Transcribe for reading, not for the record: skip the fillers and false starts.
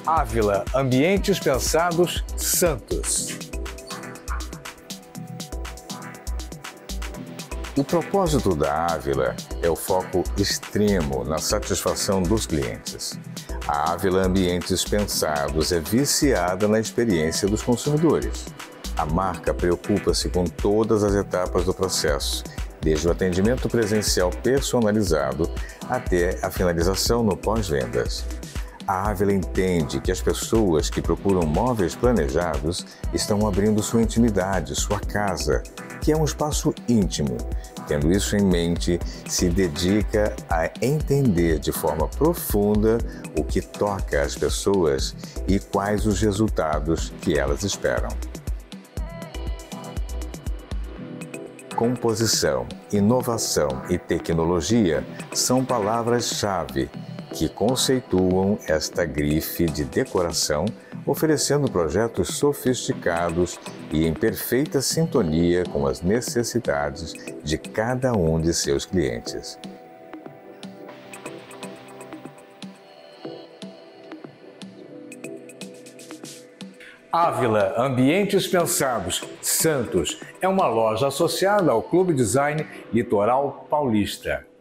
Ávila, ambientes pensados, Santos. O propósito da Ávila é o foco extremo na satisfação dos clientes. A Ávila Ambientes Pensados é viciada na experiência dos consumidores. A marca preocupa-se com todas as etapas do processo, desde o atendimento presencial personalizado até a finalização no pós-vendas. A Ávila entende que as pessoas que procuram móveis planejados estão abrindo sua intimidade, sua casa, que é um espaço íntimo. Tendo isso em mente, se dedica a entender de forma profunda o que toca as pessoas e quais os resultados que elas esperam. Composição, inovação e tecnologia são palavras-chave que conceituam esta grife de decoração, oferecendo projetos sofisticados e em perfeita sintonia com as necessidades de cada um de seus clientes. Ávila, ambientes pensados, Santos, é uma loja associada ao Clube Design Litoral Paulista.